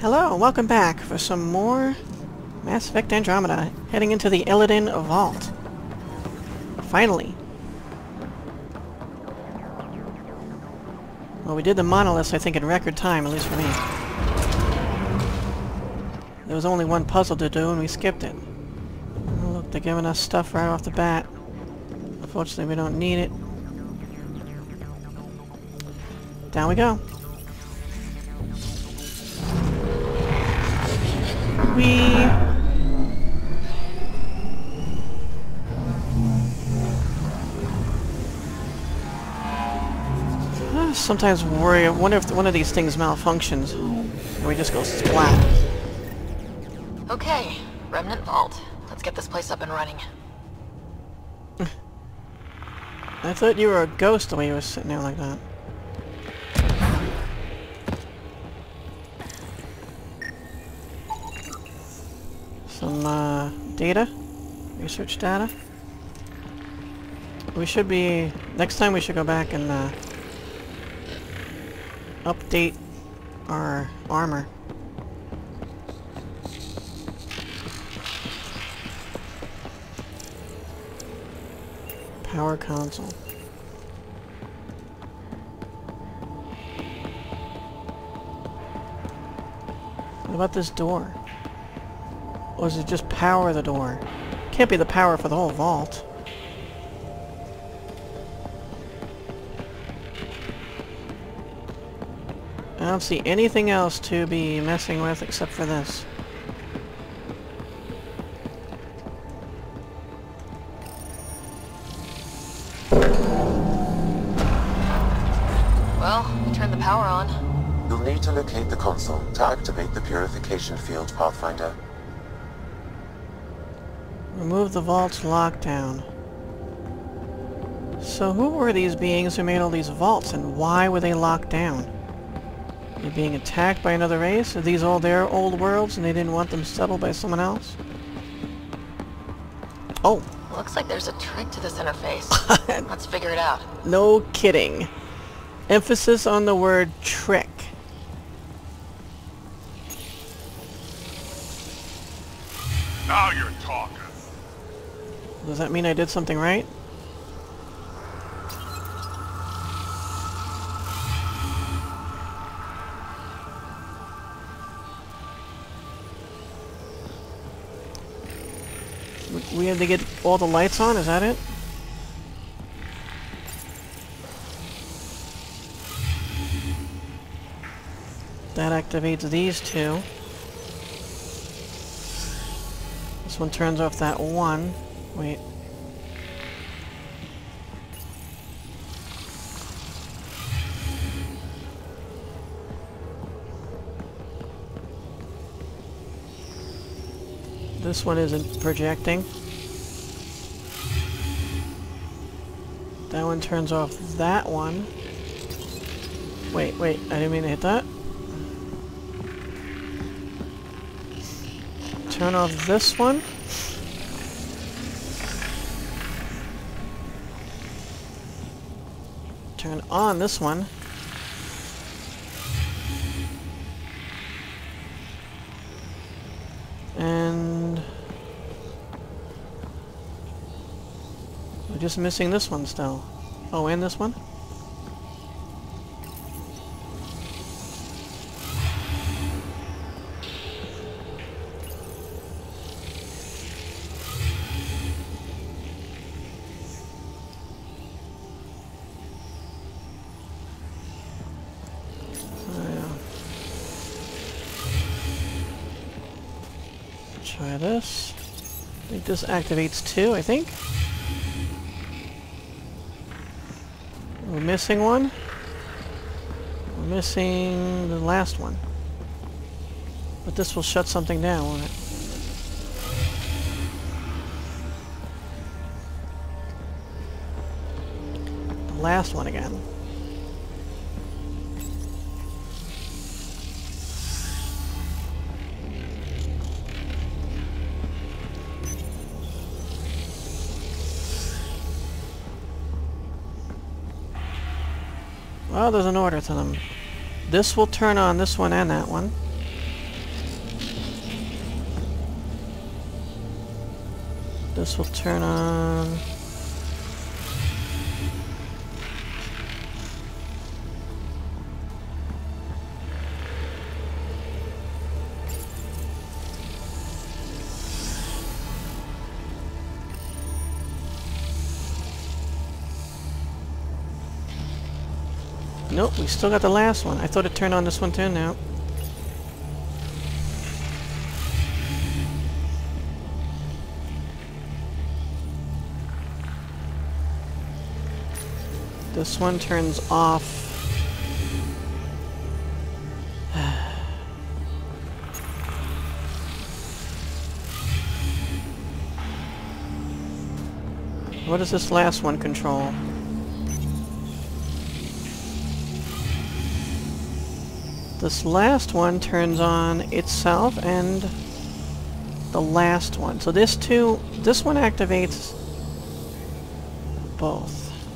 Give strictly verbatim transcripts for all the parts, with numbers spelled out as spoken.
Hello, and welcome back for some more Mass Effect Andromeda, heading into the Elaaden Vault. Finally. Well, we did the monoliths, I think, in record time, at least for me. There was only one puzzle to do, and we skipped it. Oh, look, they're giving us stuff right off the bat. Unfortunately, we don't need it. Down we go. We... I sometimes worry, I wonder if one of these things malfunctions, or we just go splat. Okay, Remnant Vault. Let's get this place up and running. I thought you were a ghost the way you were sitting there like that. Some, uh, data? Research data? We should be... Next time we should go back and, uh... update our armor. Power console. What about this door? Or is it just power the door? Can't be the power for the whole vault. I don't see anything else to be messing with except for this. Well, we turned the power on. You'll need to locate the console to activate the purification field, Pathfinder. Remove the vault's lockdown. So who were these beings who made all these vaults, and why were they locked down? Are they being attacked by another race? Are these all their old worlds and they didn't want them settled by someone else? Oh! Looks like there's a trick to this interface. Let's figure it out. No kidding. Emphasis on the word trick. Now you're talking. Does that mean I did something right? We had to get all the lights on, is that it? That activates these two. This one turns off that one. Wait. This one isn't projecting. That one turns off that one. Wait, wait, I didn't mean to hit that. Turn off this one. Turn on this one. And we're just missing this one still. Oh, and this one? Try this. I think this activates two, I think. We're missing one. We're missing the last one. But this will shut something down, won't it? The last one again. Well, there's an order to them. This will turn on this one and that one. This will turn on... Nope, we still got the last one. I thought it turned on this one too now. This one turns off. What does this last one control? This last one turns on itself and the last one. So this two, this one activates both.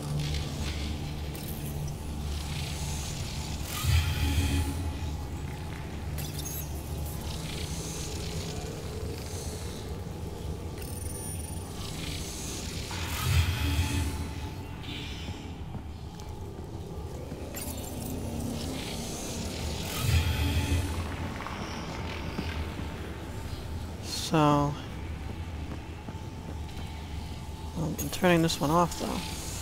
So, well, I'm turning this one off though.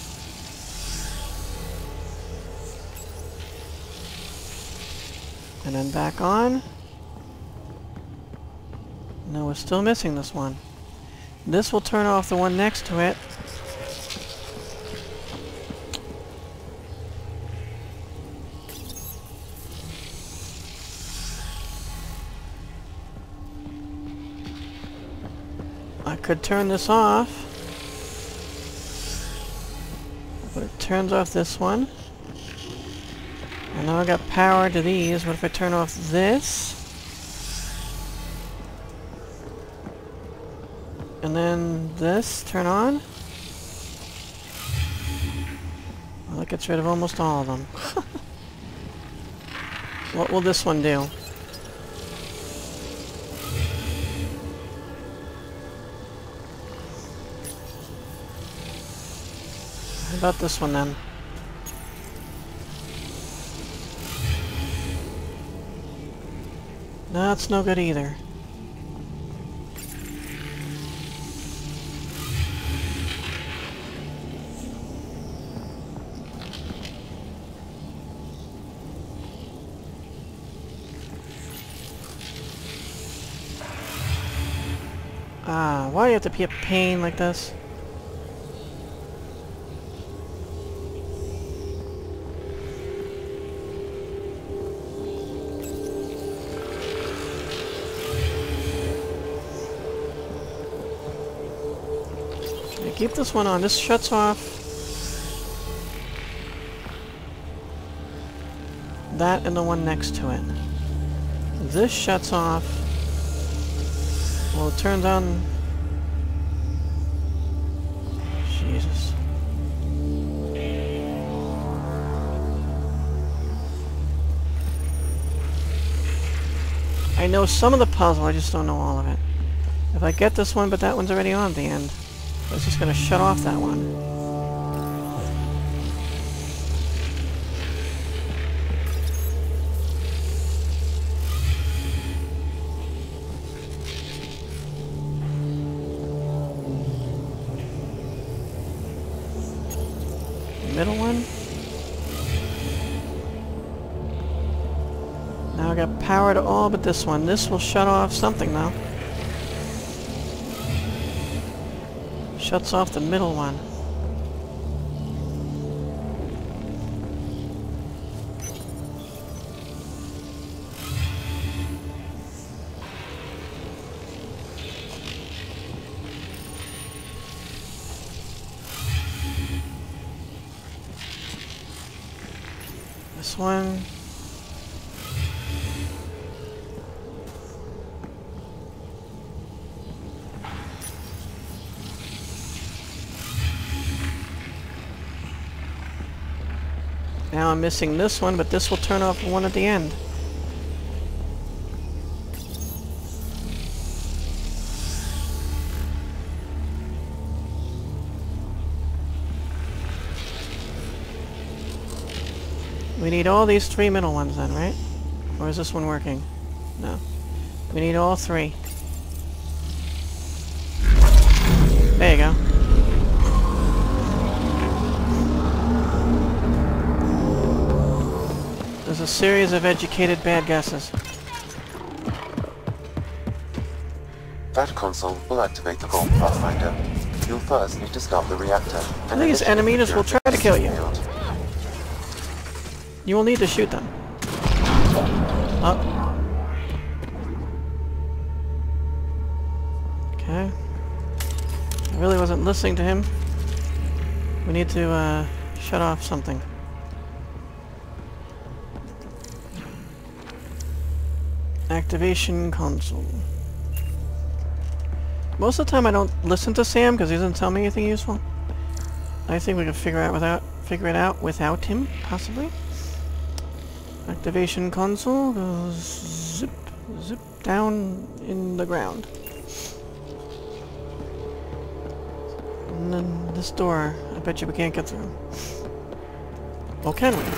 And then back on. No, we're still missing this one. This will turn off the one next to it. I could turn this off, but it turns off this one. And now I got power to these. What if I turn off this? And then this, turn on? Well, that gets rid of almost all of them. What will this one do? How about this one then? No, it's no good either. Ah, why do you have to be a pain like this? Keep this one on. This shuts off that and the one next to it. This shuts off. Well, it turns on. Jesus. I know some of the puzzle, I just don't know all of it. If I get this one, but that one's already on at the end. It's just going to shut off that one. The middle one. Now I got power to all but this one. This will shut off something though. Shuts off the middle one. This one. Now I'm missing this one, but this will turn off the one at the end. We need all these three middle ones then, right? Or is this one working? No. We need all three. There you go. There's a series of educated bad guesses. That console will activate the vault, Pathfinder. You'll first need to stop the reactor. And These enemies will try to kill you. You will need to shoot them. Oh. Okay. I really wasn't listening to him. We need to uh, shut off something. Activation console. Most of the time I don't listen to Sam because he doesn't tell me anything useful. I think we can figure out without figure it out without him, possibly. Activation console goes zip zip down in the ground. And then this door, I bet you we can't get through. Well, can we?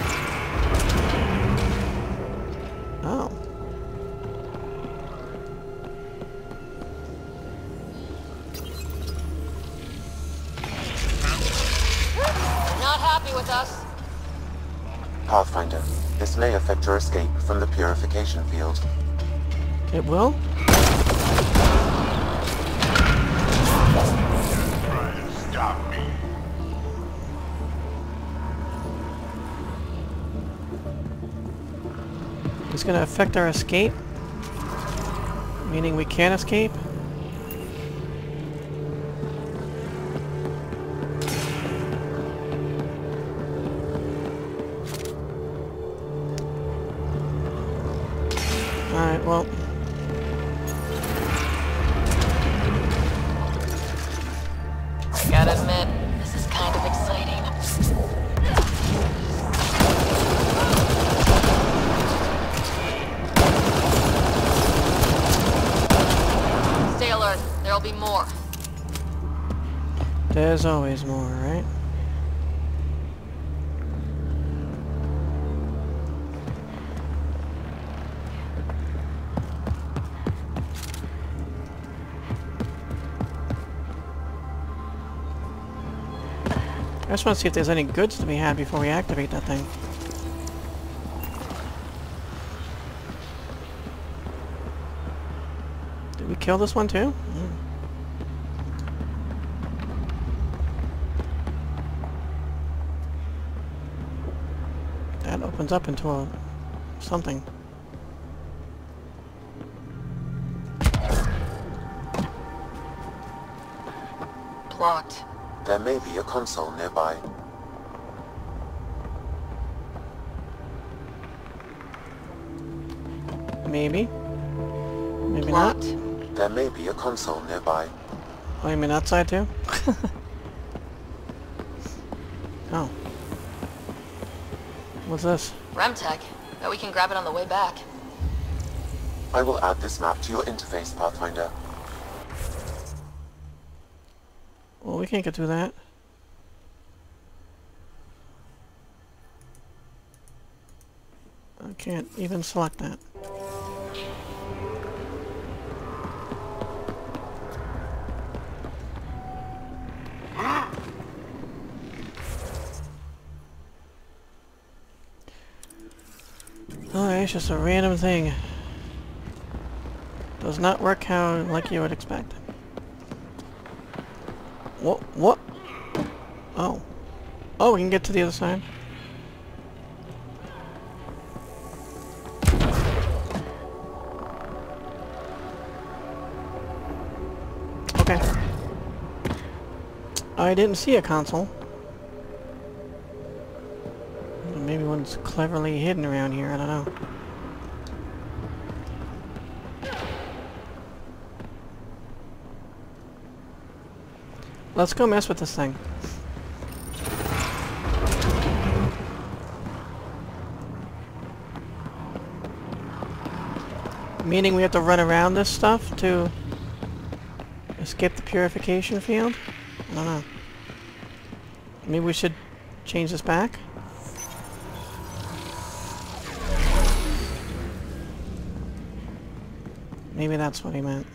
Oh. Not happy with us. Pathfinder, this may affect your escape from the purification field. It will? Try to stop me. It's gonna affect our escape? Meaning we can't escape? Alright, well... I gotta admit, this is kind of exciting. Stay alert. There'll be more. There's always more, right? I just want to see if there's any goods to be had before we activate that thing. Did we kill this one too? Mm. That opens up into a something. Blocked. There may be a console nearby. Maybe. Maybe Blocked. not. There may be a console nearby. Oh, you mean outside too? Oh. What's this? Remtech. Bet we can grab it on the way back. I will add this map to your interface, Pathfinder. Well, we can't get through that. I can't even select that. Oh, it's just a random thing. Does not work how like you would expect. What? What? Oh. Oh, we can get to the other side. Okay. I didn't see a console. Maybe one's cleverly hidden around here, I don't know. Let's go mess with this thing. Meaning we have to run around this stuff to escape the purification field? I don't know. Maybe we should change this back? Maybe that's what he meant.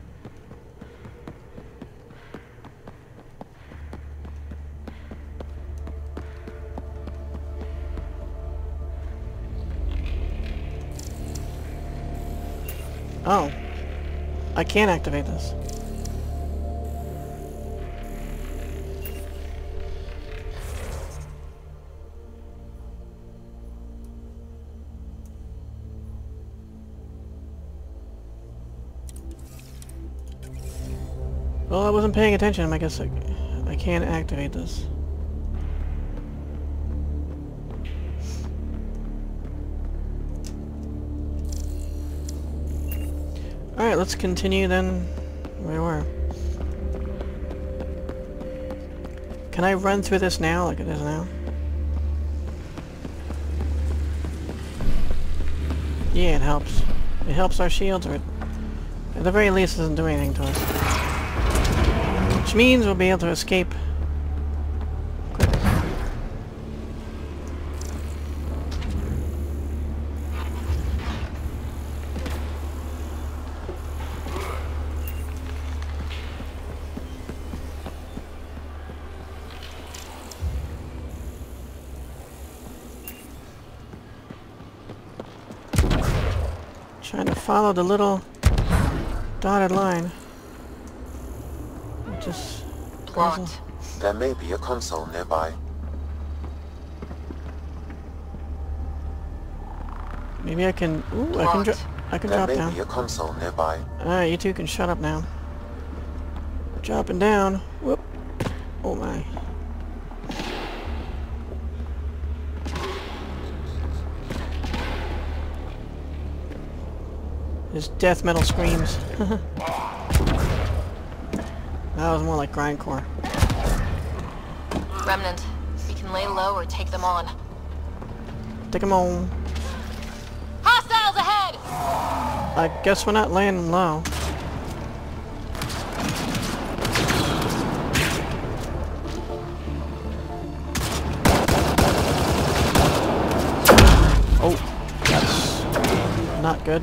Oh. I can't activate this. Well, I wasn't paying attention. I guess I, I can't activate this. Alright, let's continue then where we were. Can I run through this now like it is now? Yeah, it helps. It helps our shields, or it, at the very least, it doesn't do anything to us. Which means we'll be able to escape quicker. Trying to follow the little dotted line. It just Blocked. There may be a console nearby. Maybe I can. Ooh, I can drop. I can There drop may down. be a console nearby. Alright, you two can shut up now. Dropping down. Whoop. Oh my. His death metal screams. That was more like grindcore. Remnant. We can lay low or take them on. Take him on. Hostiles ahead! I guess we're not laying low. Oh, that's not good.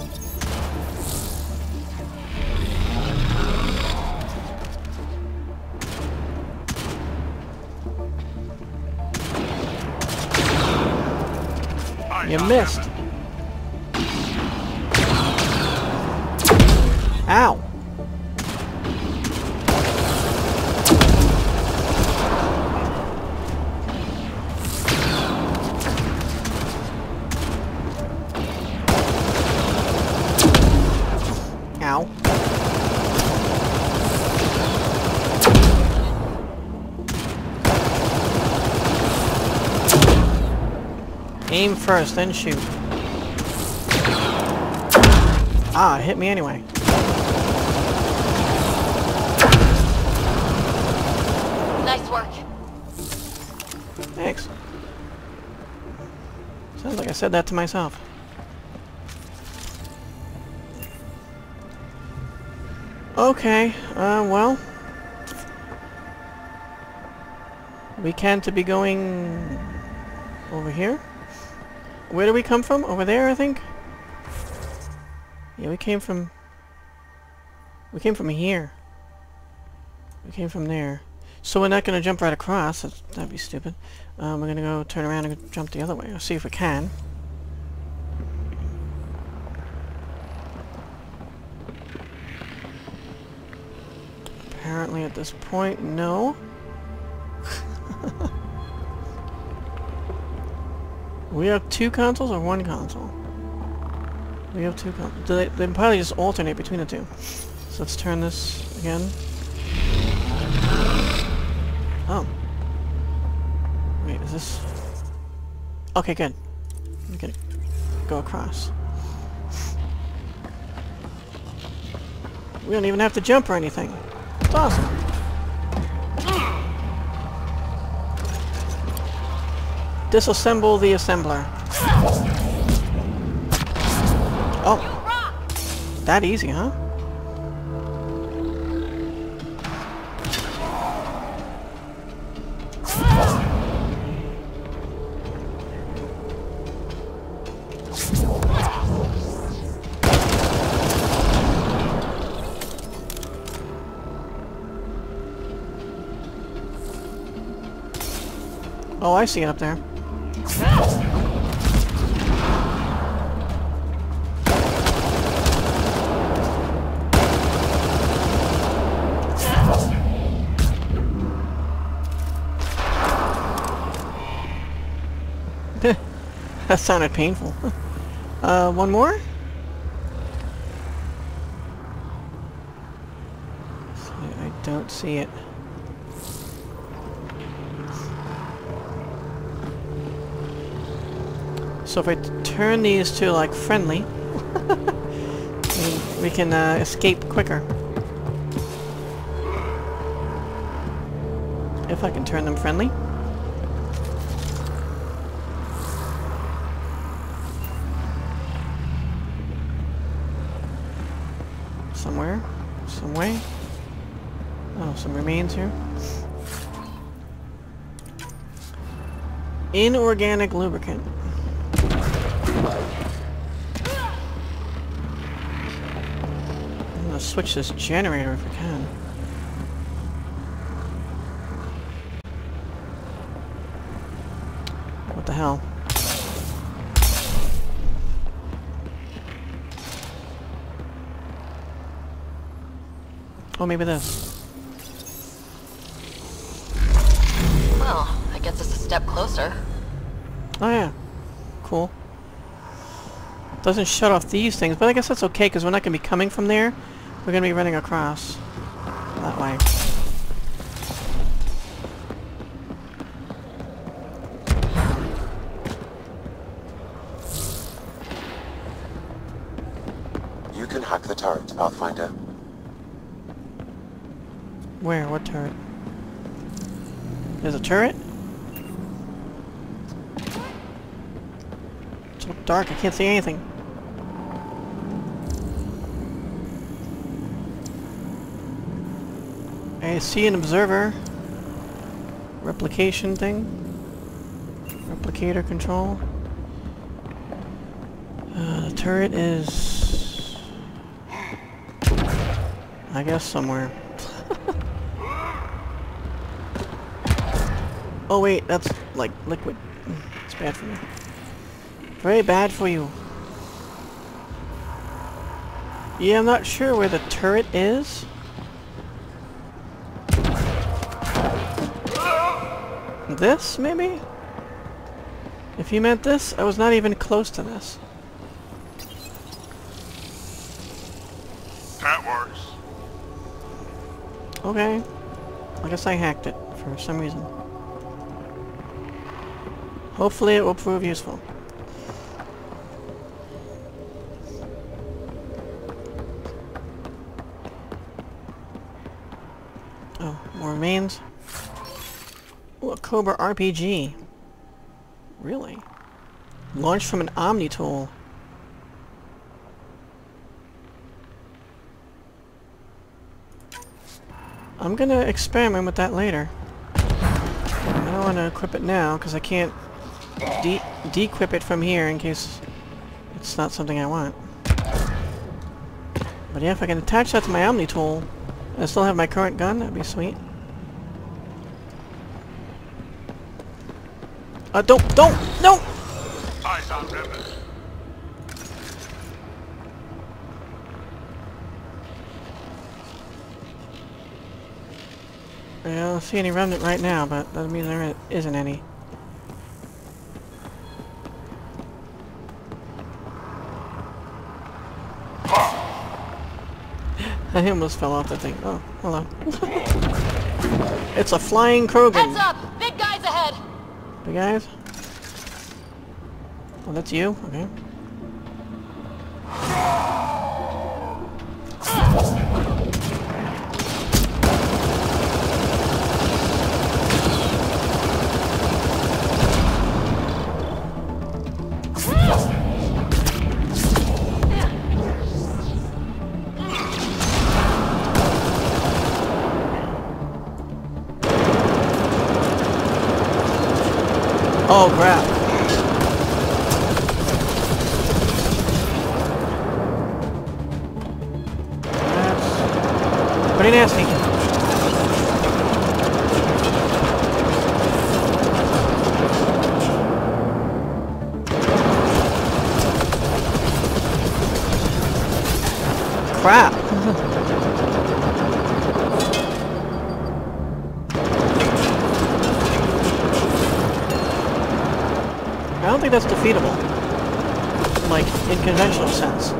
You missed. Ow. Ow. Aim first, then shoot. Ah, it hit me anyway. Nice work. Thanks. Sounds like I said that to myself. Okay, uh, well. We can to be going over here. Where did we come from? Over there, I think? Yeah, we came from... We came from here. We came from there. So we're not going to jump right across. That's, that'd be stupid. Um, we're going to go turn around and jump the other way. I'll see if we can. Apparently at this point, no. We have two consoles or one console? We have two consoles. They, they probably just alternate between the two. So let's turn this again. Oh. Wait, is this... Okay, good. We can go across. We don't even have to jump or anything. It's awesome. Disassemble the assembler. Oh. That easy, huh? Oh, I see it up there. That sounded painful. Uh, one more? I don't see it. So if I turn these to, like, friendly, we can uh, escape quicker. If I can turn them friendly. Somewhere. Some way. Oh, some remains here. Inorganic lubricant. I'm gonna switch this generator if I can. What the hell? Oh, maybe this. Well, that gets us a step closer. Oh yeah. Cool. Doesn't shut off these things, but I guess that's okay because we're not going to be coming from there. We're going to be running across that way. You can hack the turret, Pathfinder. Where? What turret? There's a turret? It's so dark, I can't see anything. I see an observer. Replication thing. Replicator control. Uh, the turret is... I guess somewhere. Oh wait, that's like liquid. It's bad for me. Very bad for you. Yeah, I'm not sure where the turret is. This, maybe? If you meant this, I was not even close to this. That works. Okay. I guess I hacked it for some reason. Hopefully it will prove useful. Oh, more remains. Ooh, a Cobra R P G. Really? Launched from an Omni tool. I'm gonna experiment with that later. I don't want to equip it now because I can't de de-equip it from here in case it's not something I want. But yeah, if I can attach that to my Omni tool and I still have my current gun, that'd be sweet. Uh, don't, don't, no! Eyes on Remnant. I don't see any remnant right now, but that means there isn't any. I almost fell off the thing. Oh, hello. It's a flying Krogan. Heads up! Big guys ahead! Big guys? Oh, that's you? Okay. Oh crap. That's pretty nasty. crap. I don't think that's defeatable. Like, in conventional sense.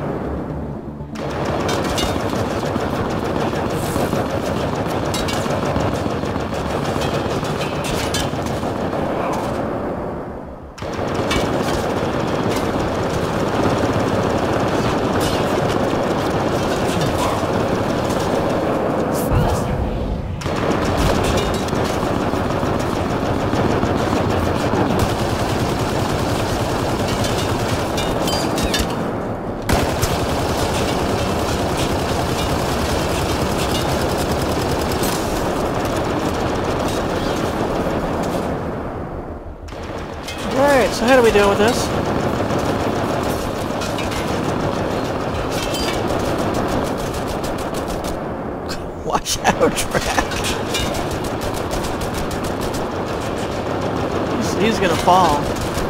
Alright, so how do we deal with this? Watch out, Drac! He's, he's gonna fall.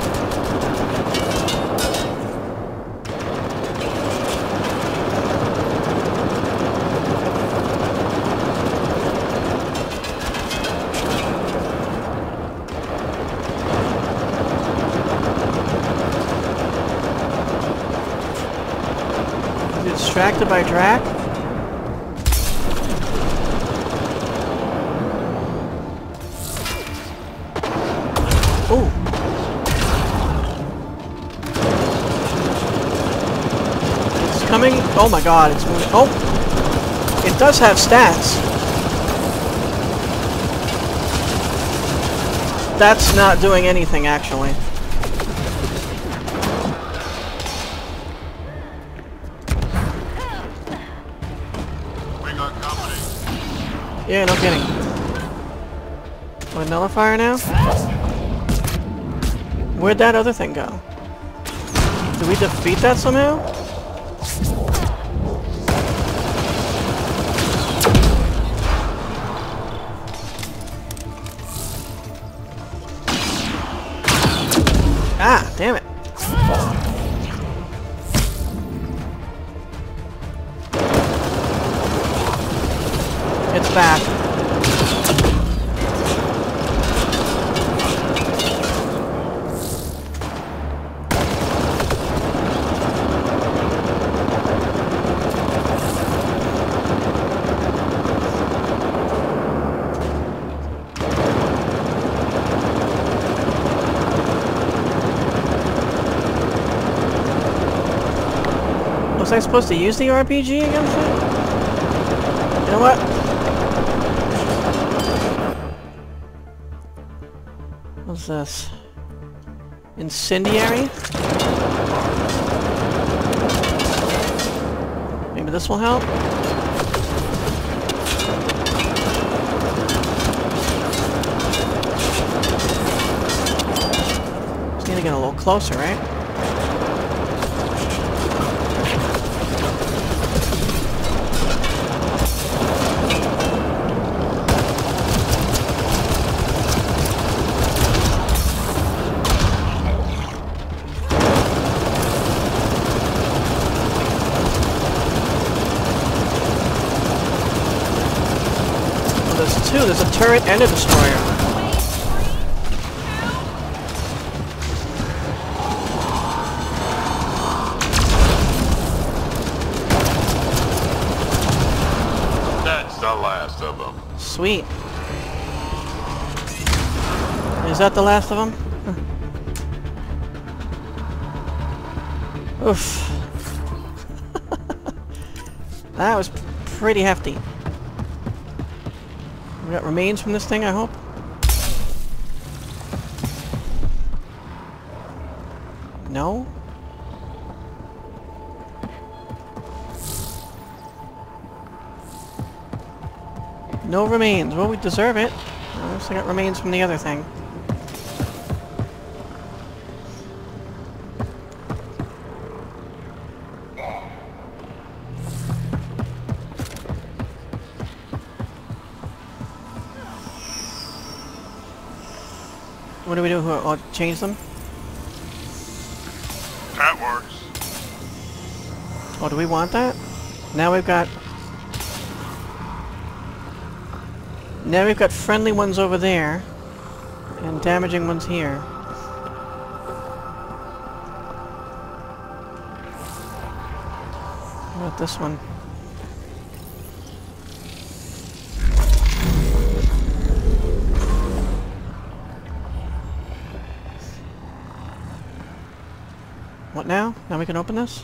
Distracted by Drac? Ooh. It's coming. Oh my god, it's moving. Oh! It does have stats. That's not doing anything, actually. Yeah, no kidding. What, nullifier now? Where'd that other thing go? Did we defeat that somehow? Ah, damn it. It's back. Was I supposed to use the R P G against it? You know what? What's this? Incendiary? Maybe this will help? Just need to get a little closer, right? There's two. There's a turret and a destroyer. That's the last of them. Sweet. Is that the last of them? Huh. Oof. That was pretty hefty. We got remains from this thing, I hope? No? No remains. Well, we deserve it. I also got remains from the other thing. What do we do? Oh, change them? That works. Oh, do we want that? Now we've got... Now we've got friendly ones over there. And damaging ones here. What about this one? What now? Now we can open this?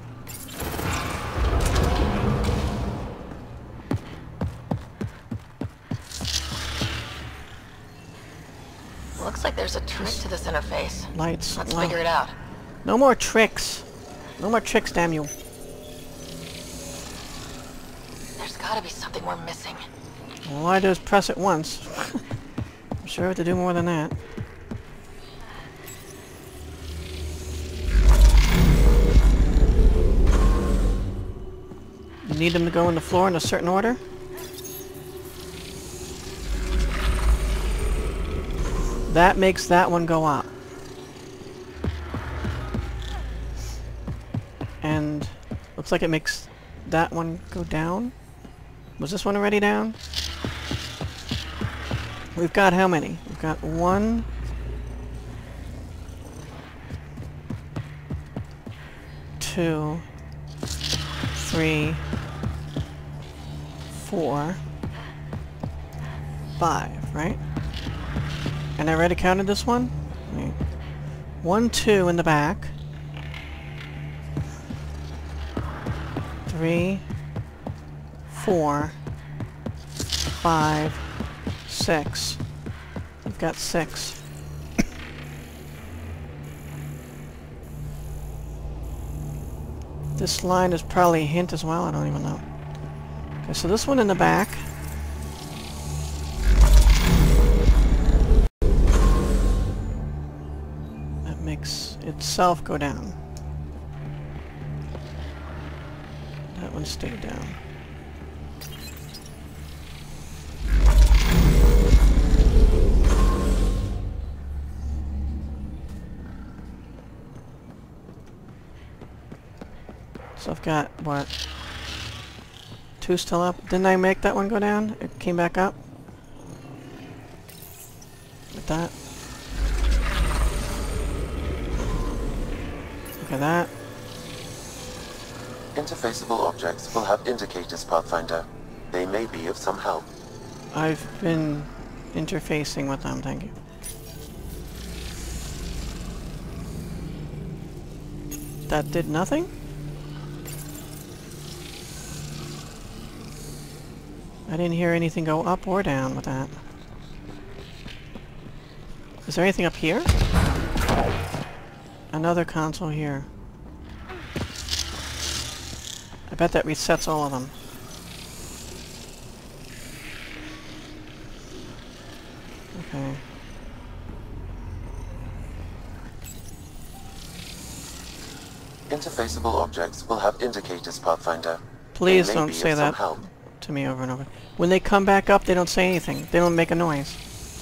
Looks like there's a trick to this interface. Lights. Let's Wow. figure it out. No more tricks. No more tricks, damn you. There's gotta be something we're missing. All I do is press it once. I'm sure I have to do more than that. You need them to go on the floor in a certain order? That makes that one go up. And looks like it makes that one go down. Was this one already down? We've got how many? We've got one... Two... Three... Four... Five, right? And I already counted this one? Wait. One, two in the back. Three, four, five, six. We've got six. This line is probably a hint as well, I don't even know. Okay, so this one in the back. That makes itself go down. That one stayed down. So I've got, what, two still up? Didn't I make that one go down? It came back up? Like that? Look at that. Interfaceable objects will have indicators, Pathfinder. They may be of some help. I've been interfacing with them, thank you. That did nothing? I didn't hear anything go up or down with that. Is there anything up here? Another console here. I bet that resets all of them. Okay. Interfaceable objects will have indicators, Pathfinder. Please They may don't be say of some that help. to me over and over. When they come back up, they don't say anything. They don't make a noise.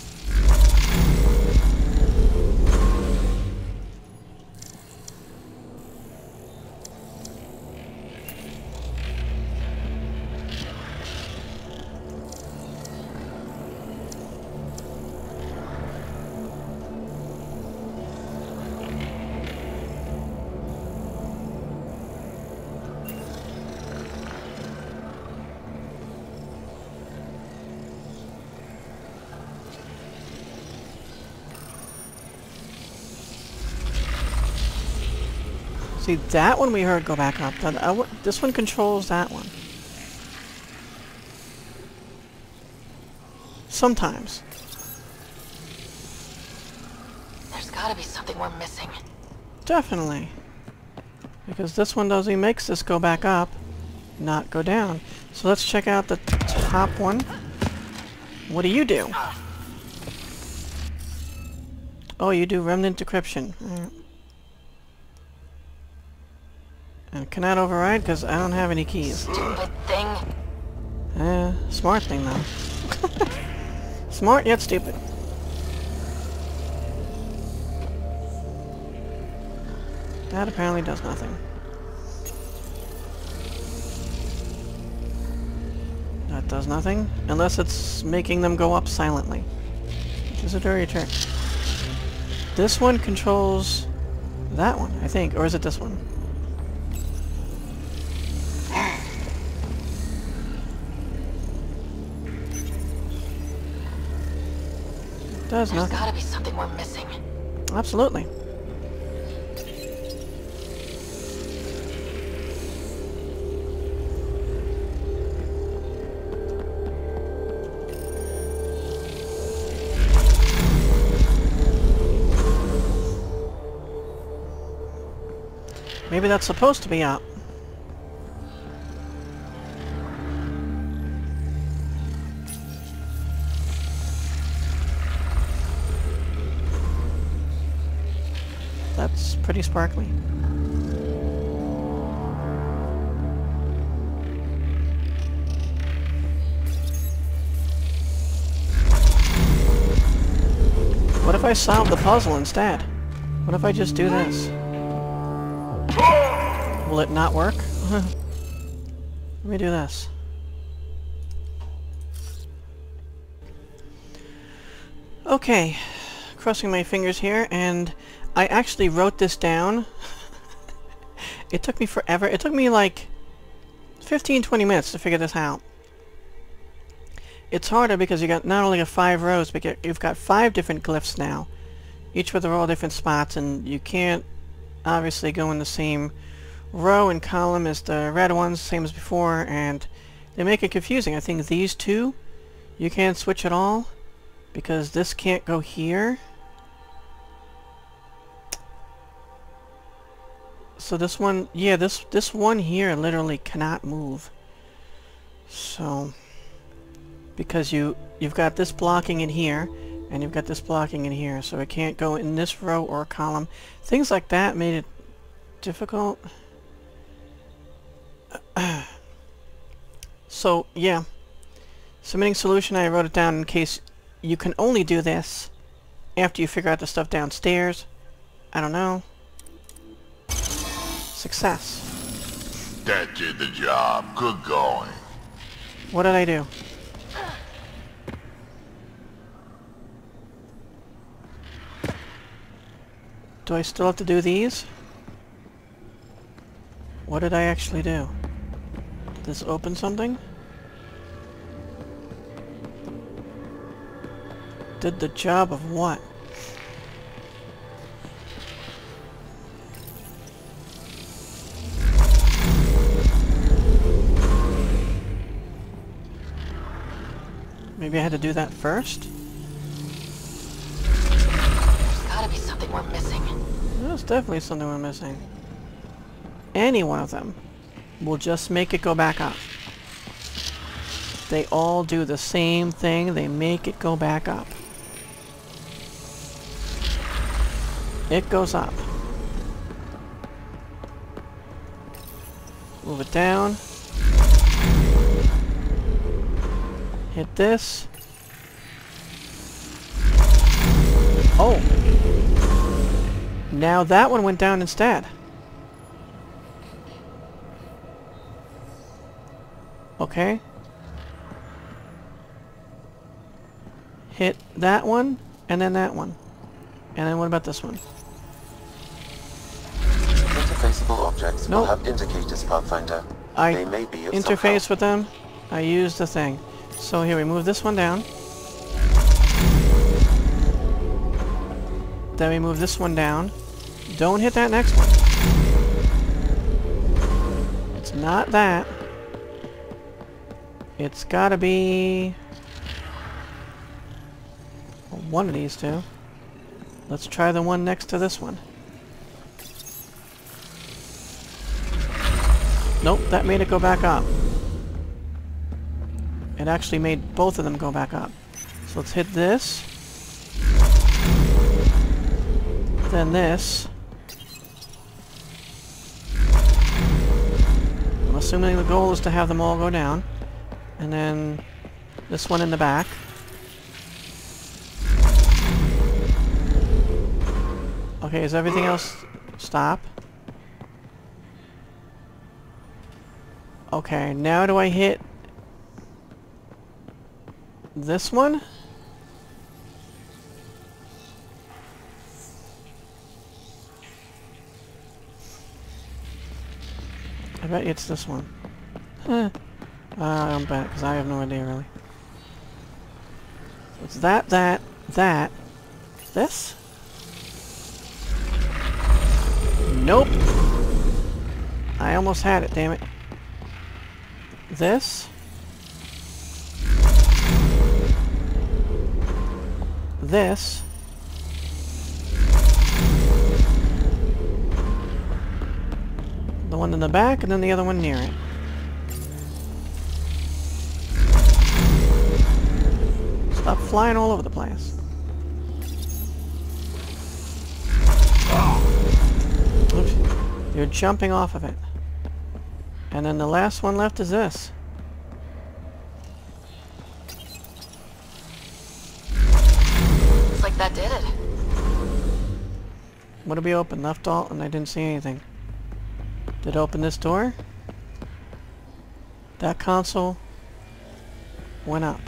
See, that one we heard go back up. That, uh, this one controls that one. Sometimes. There's gotta be something we're missing. Definitely. Because this one does, he makes this go back up, not go down. So let's check out the top one. What do you do? Oh, you do remnant decryption. Alright. And cannot override because I don't have any keys. Stupid thing. Eh, smart thing though. Smart yet stupid. That apparently does nothing. does nothing. Unless it's making them go up silently. Which is a dirty trick. This one controls that one, I think. Or is it this one? It does There's nothing. gotta be something we're missing. Absolutely. Maybe that's supposed to be up. That's pretty sparkly. What if I solve the puzzle instead? What if I just do this? Will it not work? Let me do this. Okay, crossing my fingers here, and I actually wrote this down. It took me forever. It took me like fifteen to twenty minutes to figure this out. It's harder because you got not only got five rows, but you've got five different glyphs now, each with all different spots, and you can't obviously go in the same row and column as the red ones, same as before, and they make it confusing. I think these two, you can't switch at all, because this can't go here. So this one, yeah, this this one here literally cannot move. So, because you you've got this blocking in here, and you've got this blocking in here, so it can't go in this row or column. Things like that made it difficult. So, yeah. Submitting solution, I wrote it down in case you can only do this after you figure out the stuff downstairs. I don't know. Success. That did the job. Good going. What did I do? Do I still have to do these? What did I actually do? Did this open something? Did the job of what? Maybe I had to do that first? There's gotta be something we're missing. There's definitely something we're missing. Any one of them will just make it go back up. They all do the same thing. They make it go back up. It goes up. Move it down. Hit this. Oh! Now that one went down instead. Okay. Hit that one, and then that one. And then what about this one? Interfaceable objects Nope. will have indicators, Pathfinder. I They may be of some interface help. with them. I use the thing. So here we move this one down. Then we move this one down. Don't hit that next one. It's not that. It's gotta be one of these two. Let's try the one next to this one. Nope, that made it go back up. It actually made both of them go back up. So let's hit this. Then this. I'm assuming the goal is to have them all go down. And then this one in the back. Okay, is everything else... Stop. Okay, now do I hit This one? I bet you it's this one. Huh. Uh, I don't bet, because I have no idea, really. So it's that, that, that. This? Nope. I almost had it, damn it. This? This? The one in the back, and then the other one near it. Stop flying all over the place. Oops. You're jumping off of it. And then the last one left is this. Looks like that did it. What did we open? Left alt, and I didn't see anything. Did it open this door? That console went up.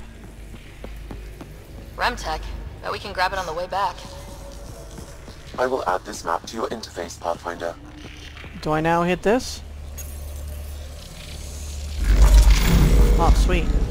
Remtech. Bet we can grab it on the way back. I will add this map to your interface, Pathfinder. Do I now hit this? Oh, sweet.